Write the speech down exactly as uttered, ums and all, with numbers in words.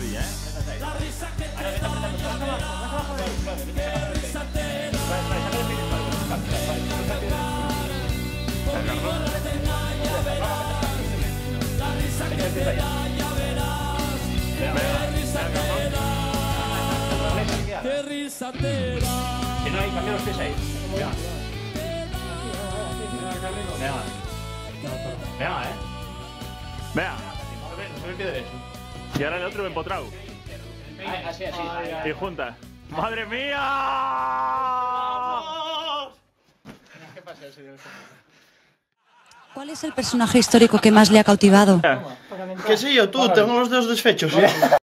rodilla, ¿eh? Qué risa te da. Que no hay, cambia los pies ahí. Venga. Venga. Venga, eh. Vea. Sube el pie derecho. Y ahora el otro empotrado. Así, así. Y juntas. ¡Madre mía! ¿Qué pasa, señor? ¿Cuál es el personaje histórico que más le ha cautivado? ¿Qué sé yo? Tú, tengo los dedos desfechos.